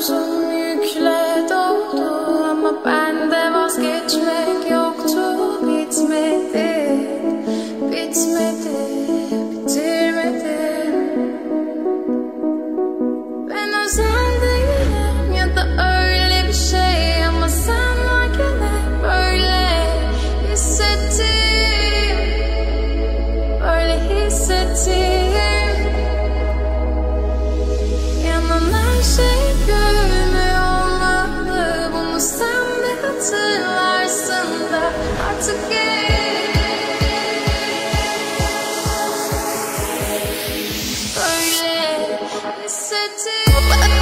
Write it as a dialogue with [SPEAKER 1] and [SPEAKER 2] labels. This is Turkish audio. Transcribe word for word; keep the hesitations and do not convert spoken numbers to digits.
[SPEAKER 1] omzum yükle doldu ama bende vazgeçmek yoktu. Bitmedi, bitmedi, bitirmedim. Ben özel değilim ya da öyle bir şey ama sen varken hep böyle hissettim, böyle hissettim. Yanan her şey görünmüyor olmalı, bunu sen de hatırlarsın da artık gel. Böyle hissettim.